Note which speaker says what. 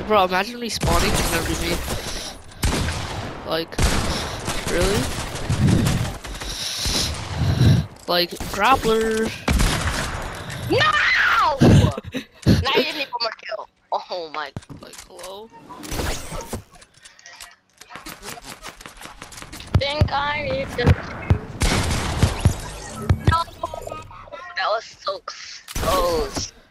Speaker 1: Bro, imagine me spawning and never me. Like, really? Like, grappler.
Speaker 2: No! Now you just need one more kill. Oh my.
Speaker 1: Like, hello?
Speaker 2: Think I need to. No! That was so close.